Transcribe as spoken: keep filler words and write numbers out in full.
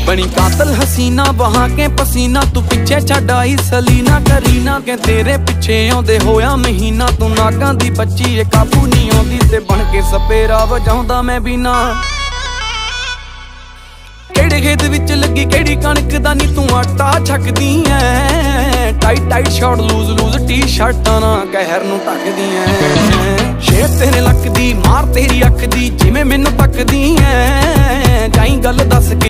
बनी कातल हसीना बहा के पसीना, तू पिछे छड़ आई सलीना करीना के तेरे पिछे आउंदे होया महीना। तू नागां दी बच्ची ए काबू नहीं आउंदी ते बन के सपेरा वजाउंदा मैं भी ना। केड़े खेत विच लगी केड़ी कणक दा नी तू आटा छकदी ऐ। Tight tight short loose loose T शर्टां ना कहर नूं ढकदी ऐ। शेर तेरे लक दी मार तेरी अख दी जिवें मैनूं तकदी ऐ। जाई गल दस